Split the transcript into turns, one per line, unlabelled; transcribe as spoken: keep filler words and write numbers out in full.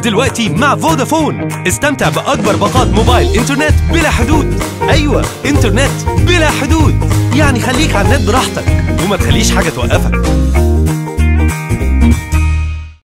دلوقتي مع فودافون استمتع بأكبر باقات موبايل إنترنت بلا حدود. أيوة، إنترنت بلا حدود، يعني خليك على النت براحتك وما تخليش حاجة توقفك.